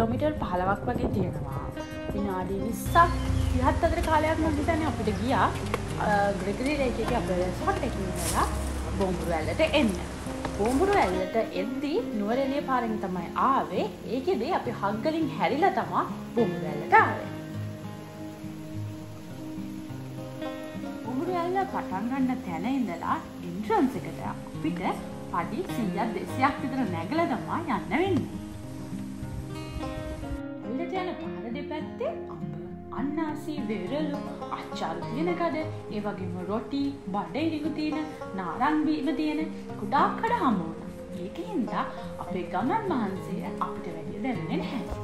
Kilometre 15ක් වගේ තියෙනවා. විනාඩි 20ක් 30ක් අතර කාලයක් මම හිතන්නේ අපිට ගියා ග්‍රෙගරි ලේක් එකේ අපේ resort එකේ ඉඳලා බොම්බුරු ඇල්ලට එන්න. බොම්බුරු ඇල්ලට එද්දී නුවරඑළිය පාරෙන් තමයි ආවේ. ඒකෙදී අපි හග්ගලින් හැරිලා තමයි බොම්බුරු ඇල්ලට ආවේ. බොම්බුරු ඇල්ල පටන් ගන්න තැන ඉඳලා එන්ට්‍රන්ස් එකට අපිට පඩි 100ක් 200ක් විතර නැගලා තමයි යන්න වෙන්නේ. ඇල්ලට යන පාර දෙපැත්තේ අන්නාසි වෙරළු අච්චාරු තියෙන කඩ, ඒ වගේම රොටි බඩ ඉරිඟු තියෙන නාරං බීම තියෙන කුඩා කඩ හමු වුණා. ඒකින්ද අපේ ගමන් මහන්සිය අපිට වැඩි දැනෙන්නේ නැහැ.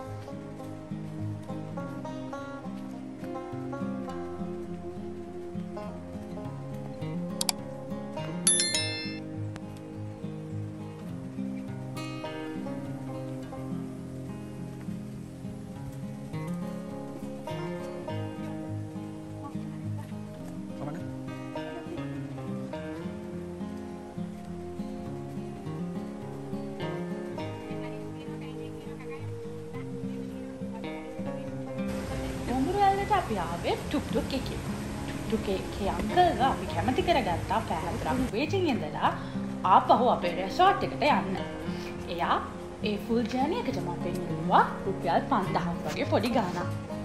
අපි ආවේ ටුක් එකේ. ටුක් එකේ අංකල්ව අපි කැමති කරගත්තා පැහැදිලිව වේටින් ඉඳලා ආපහු අපේ resort එකට යන්න. එයා ඒ ෆුල් ජර්නි එකටම අපෙන් ඉල්ලුවා රුපියල් 5000ක් වගේ පොඩි ගාණක්.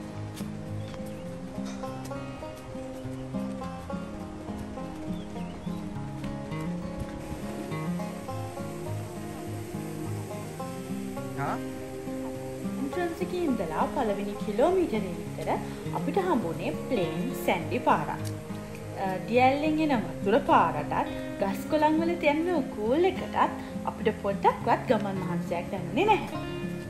එන්ට්‍රන්ස් එකේ ඉඳලා පළවෙනි කිලෝමීටරේ විතර අපිට හම්බුනේ ප්ලේන් සැන්ඩි පාරක්. දියැල්ලෙන් එන වතුර පාරටත් ගස් කොළන් වල තියෙන කූල් එකටත් අපිට පොඩ්ඩක්වත් ගමන් මහන්සියක් දැනුනේ නැහැ.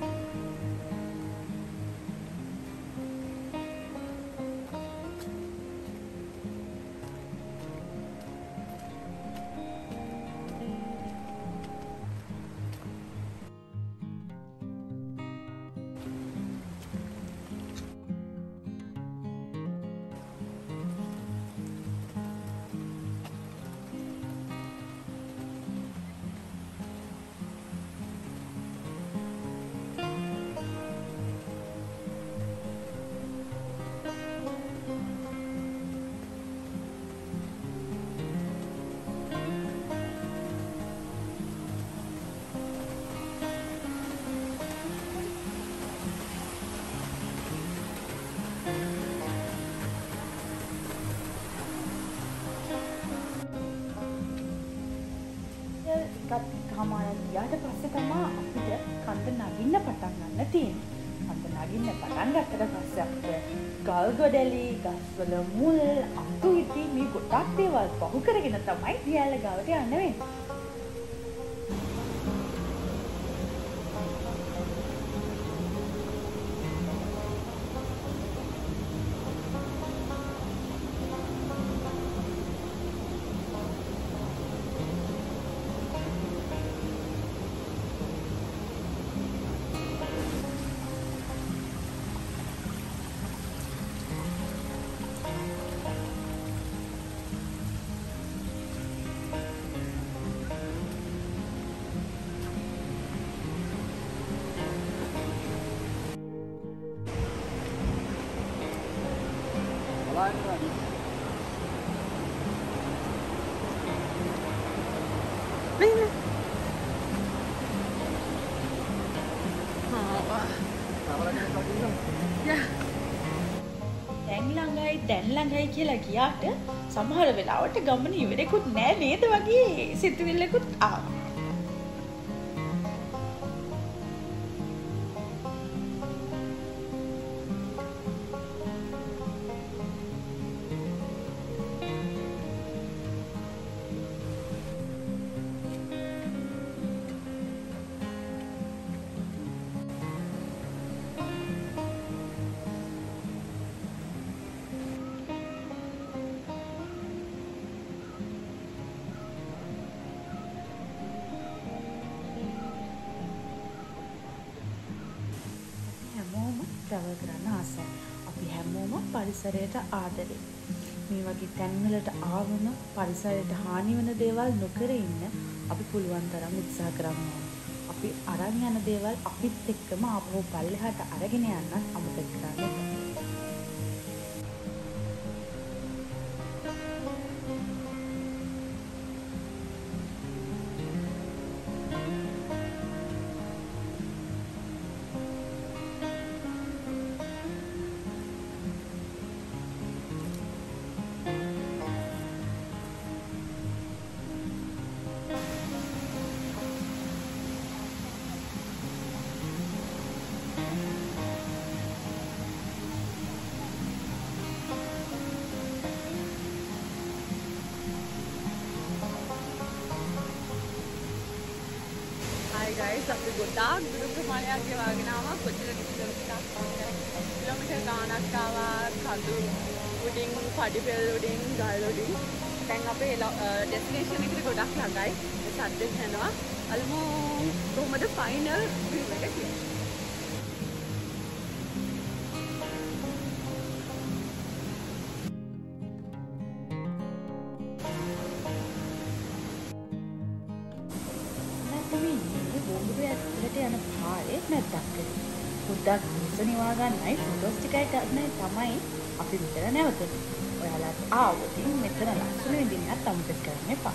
කමාරක් ගියාට පස්සේ තමයි අපිට කන්ද නගින්න පටන් ගන්න තියෙන්නේ. කන්ද නගින්න පටන් ගත්තට පස්සේ අපිට ගල් ගොඩලි, ගස්වල මුල්, අතු ඉති මේ ගොඩක් දේවල් පහු කරගෙන තමයි දියැල ගාවට යන්න වෙන්නේ. දැන් ළඟයි කියලා ගියාට සමහර වෙලාවට ගමන ඉවරෙකුත් නෑ නේද වගේ සිතුවිල්ලකුත් ආවා. travel කරන්න ආසයි. අපි හැමෝම පරිසරයට ආදරේ. මේ වගේ තැන්වලට ආවම පරිසරයට හානි වෙන දේවල් නොකර ඉන්න අපි පුළුවන් තරම් උත්සාහ කරනවා. අපි අරන් යන දේවල් අපිත් එක්කම ආපහු පල්ලෙහාට අරගෙන යන්නත් අමතක කරන්න එපා. guys, අපි ගොඩාක් දුර ප්‍රමාණයක් ගෙවාගෙන ආවා. කොච්චර කිලෝමීටර් ගාණක් ආවා. කඳු උඩින්, පඩිපෙළ උඩින්, ගල් උඩින්. දැන් අපේ ඩෙස්ටිනේෂන් එකට ගොඩක් ළඟයි. ඒ සද්දෙත් යනවා. අල්මෝ කොහොමද ෆයිනල් view එක කියලා. බොම්බුරු ඇතුළට යන පාරේ මැද්දක් කරේ. පොඩ්ඩක් හිත නිවා ගන්නයි ෆොටෝස් ටිකයි ගන්නයි තමයි අපි මෙතන නැවතුනේ. ඔයාලත් ආවොත් මෙතන ලස්සන විදිහට අමතක කරන්න එපා.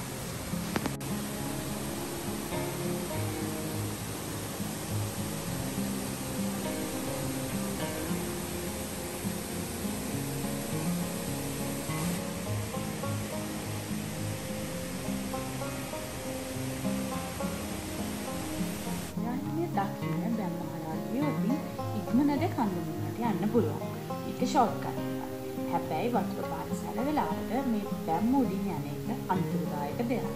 දක්ෂිණ බැම්මහරාගේ ඉක්මනට කඳුමුණට යන්න පුළුවන්. ඒක ෂෝට්කට් එකක්. හැබැයි වතුර පාර සැල වෙලාවට මේ බැම්ම උඩින් යන එක අන්තර්දායක දෙයක්.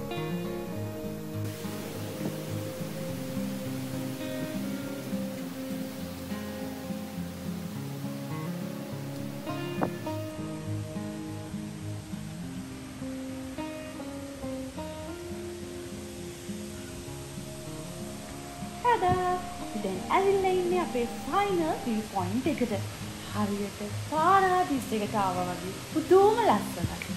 දැන් ඇවිල්ලා ඉන්නේ අපේ ෆයිනල් view point එකට. හරියට පාරාදීස් එකට ආවා වගේ පුදුම ලස්සනයි.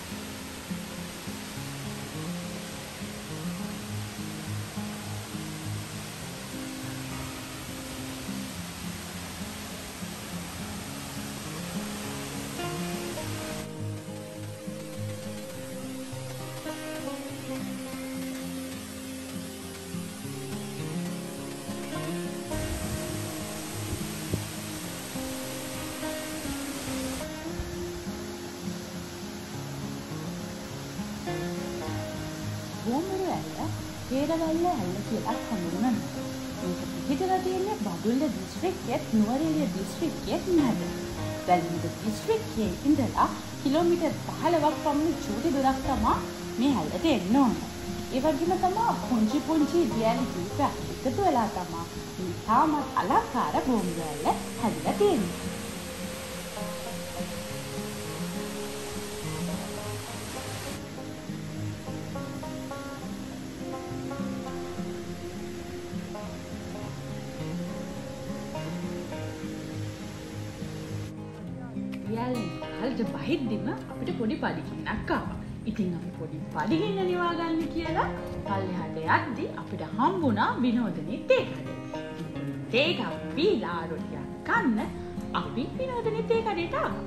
Bomburu Ella, Kerala Ella කියලා හඳුන්වනවා. මේක පිහිටලා තියෙන්නේ බදුල්ල දිස්ත්‍රික්කයේ නුවරඑළිය දිස්ත්‍රික්කයේ මැද. වැලිමඩ දිස්ත්‍රික්කයේ ඉඳලා කිලෝමීටර් 15ක් පමණ චූටි දුරක් තමයි මේ ඇල්ලට එන්න ඕන. ඒ වගේම තමයි පුංචි දියැලි කීපයක් එකතු වෙලා තමයි මේ තාමත් අලංකාර බොම්බුරු ඇල්ල හැදිලා තියෙන්නේ. හල්ට බහිද්දිම අපිට පොඩි පඩිකින්නක් ආවා. ඉතින් අපි පොඩි පඩිකින්න නිවා ගන්න කියලා පල්ලෙහාට යද්දි අපිට හම්බුණා විනෝදනේ තේ කඩේ. තේ එකක් බීලා රොටියක් කන්න අපි විනෝදනේ තේ කඩේට ආවා.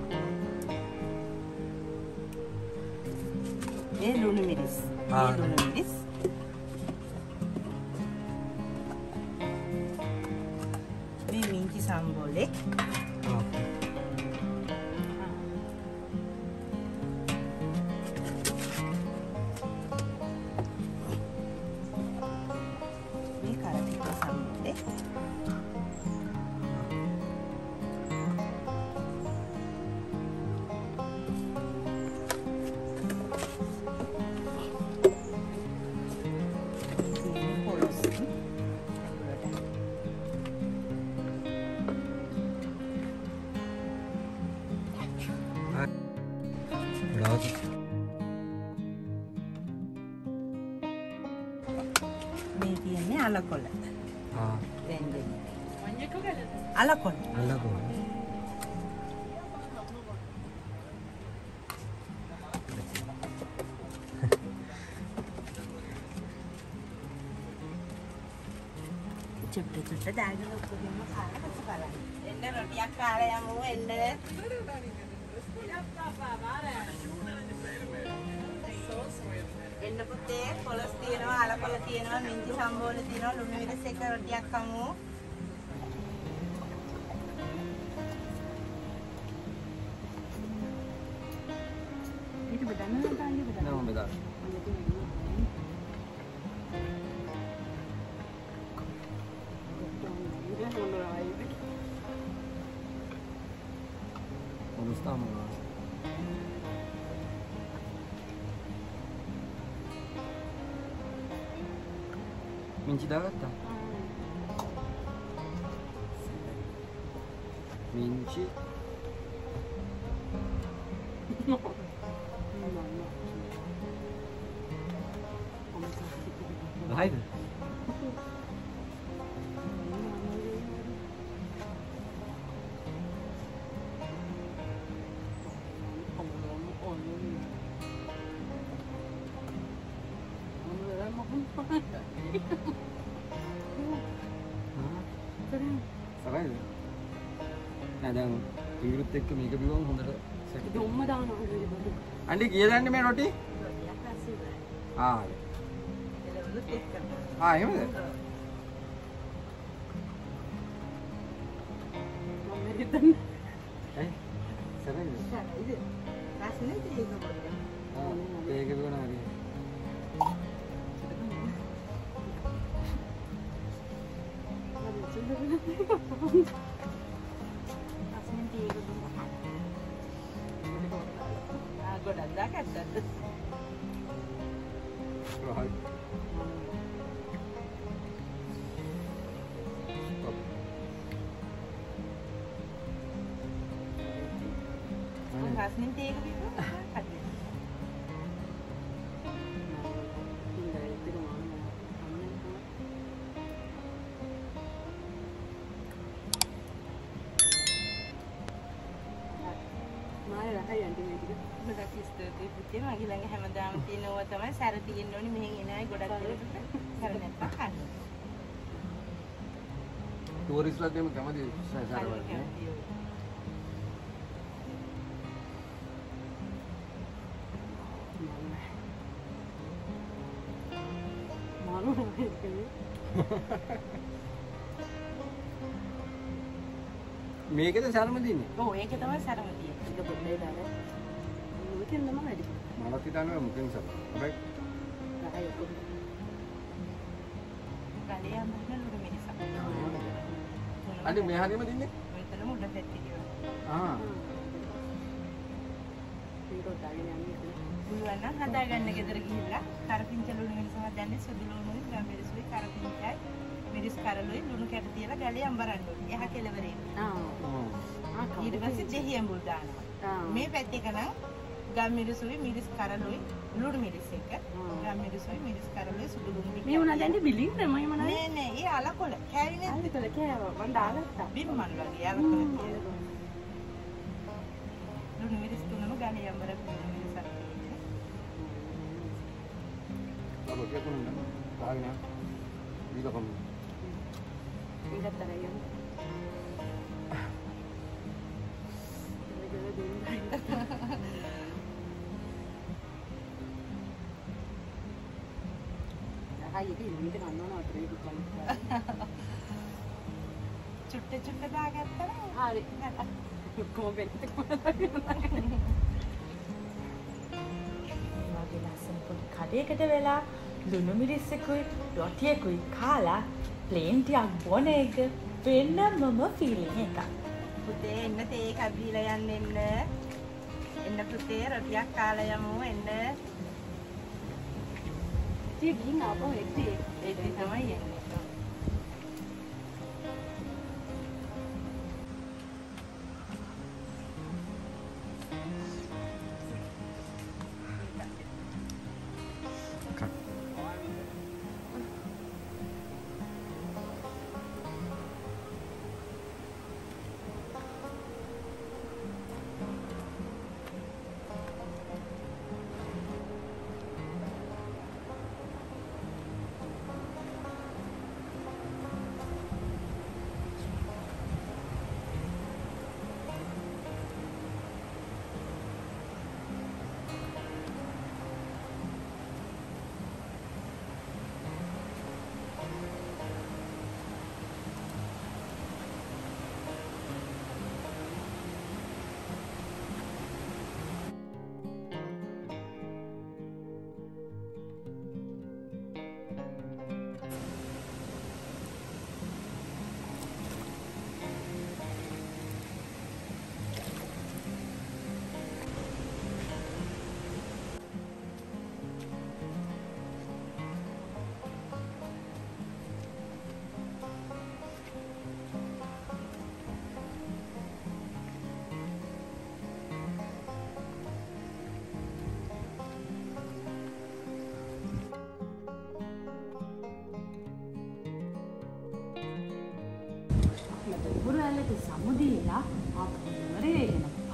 මේ ලුණු මිරිස්. මේ මිංචි සම්බෝලේ. මේ කියන්නේ අලකොල. දැන් අලකොල. චුට්ට දාගෙන ඔක්කොම කාලා පස්සේ බලන්න. එන්න රොටියක් කාලා යමු එන්න. එන්න පුතේ පොලස් තියෙනවා, අලකොල තියෙනවා, මිංචි සම්බෝල තියෙනවා, ලුණු මිරිස් එක රොටියක් කමු. Itu bedana kan dia bedana. Nama beda. Bonus tamu. Minci dah kata. Minci. Baik. Sakai. Ada yang virut ek මේක බිවම හොඳට සැක. Domma දානවා නේද බඩු. අන්ටි කීයද යන්නේ මේ රොටි? ආ. එහෙමද? මම හිතන්නේ ඇයි? සරයි. இது රසනේ තියෙක පොඩ්ඩක්. ඒක බිවන හරි. ගොඩක් දාගත්තද? Right. රසනේ තියෙක බිව්වා. ගොඩක් ස්තුතියි පුතේ. මගේ ළඟ හැමදාම තියෙනවා තමයි සැර තියෙන්න ඕනි. මෙහෙන් එන අය ගොඩක් දෙනෙක් සැර නැත්තම් කන්න. ටූරිස්ට්ලා දෙම කැමති සැර වලට. මාළු නෙමෙයි. මේකද සරම දින්නේ. ඔව් ඒක තමයි සැරම තියෙන්නේ. Itu beda dah. Mungkin memang ada. මලත් හිතන්නේ මුකින් සර. හැබැයි Tak ada pun. ගලේ යන්න ලුණු මිරිසක්. අන්ටි මේ හරියම දින්නේ? මෙතන මුඩ පැත්තේ කියලා. ආ. Itu tak ada yang itu. පුළුවන් නම් හදාගන්න ගෙදර ගිහිල්ලා කරපිංච ලුණු මිරිස හදන්නේ සුදු ලුණුයි, ගම් මිරිසුයි, කරපිංචයි, මිරිස් කරලුයි ලුණු කැට තියලා ගලේ අඹරන්න ඕනේ. එහා කෙලවරේ. ඊට පස්සේ දෙහි ඇඹුල් දානවා. මේ පැත්තේ නම් ගම් මිරිසුයි, මිරිස් කරලුයි, ලුණු මිරිස් එක, ගම් මිරිසුයි, මිරිස් කරලුයි, සුදු ලුණු ටික. Ni mana jadi bilik dah mai mana? නෑ නෑ ඒ අලකොල කෑවිනේ. Ada tu lagi apa? Bandar tak? බිම්මල් වගේ අලකොල තියෙනවා. ලුණු මිරිස් තුනම ගලේ අඹරපු ලුණු මිරිසක්. අපෝ කියකුණා. තාගෙන. දීලා කොම්. Ingat tak lagi. Hai ini ini kan mana ada itu kan. චුට්ට චුට්ට දාගත්තා නේ. Hari. Komen itu mana lagi? Lagi langsung pun කඩේකට වෙලා ලුණු මිරිස් එකකුයි රොටියකුයි කාලා ප්ලේන් ටිකක් බොන එක වෙනමම ෆීලිං එකක්. පුතේ එන්න තේ එකක් දීලා යන්න එන්න. එන්න පුතේ රොටියක් කාලා යමු එන්න. Dia gini apa itu? ඒක තමයි යන්නේ.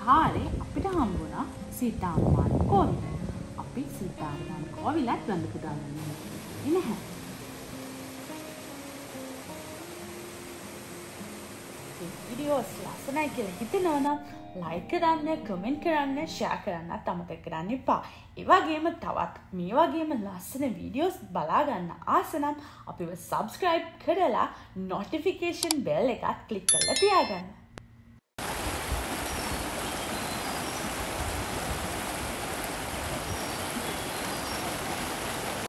පාරේ අපිට හම්බුණා සීතාමාන කෝවිල. අපි සීතාමාන කෝවිලත් වඳ පුදා ගන්න නැහැ. වීඩියෝස් ලස්සනයි කියලා හිතෙනවා නම් ලයික් කරන්න, කමෙන්ට් කරන්න, ෂෙයා කරන්නත් අමතක කරන්න එපා. ඒ වගේම තවත් මේ වගේම ලස්සන වීඩියෝස් බලා ගන්න ආස නම් අපිව subscribe කරලා notification bell එකත් click කරලා තියාගන්න.